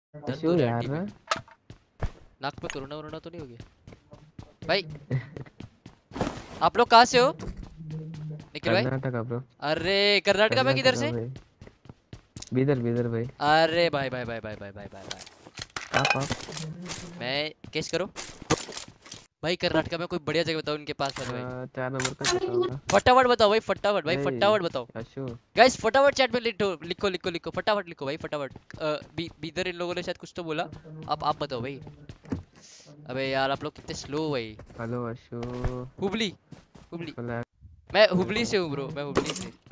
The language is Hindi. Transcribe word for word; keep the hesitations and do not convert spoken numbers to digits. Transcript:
दर्द शो हो रहा है यार। हड्डी में। नाक पे कोरोना वोरोना तो नहीं हो गया भाई? आप लोग कहाँ से हो निखिल भाई? कर्नाटका ब्रो। अरे कर्नाटका में किधर कर्नाटका से? भाई। बीदर बीदर भाई। अरे भाई भाई भाई भाई भाई भाई भाई भाई। आप आप मैं केस करो भाई, कर्नाटका में कोई बढ़िया जगह बताओ इनके पास वाले भाई। आ, चार नंबर का पता होगा। फटाफट बताओ भाई, फटाफट भाई, ए फटाफट बताओ। अशु। गाइस फटाफट चैट में लिखो लिखो लिखो लिखो, फटाफट लिखो भाई फटाफट। अ, बी, बीदर इन लोगों ने शायद कुछ तो बोला। आप आप बताओ भाई। अबे यार आप लोग कितने स्लो भाई। हेलो अशु। हुबली। हुबली। फ्लैग मैं मेरे हुबली को। से हूँ ब्रो, मैं हुबली से।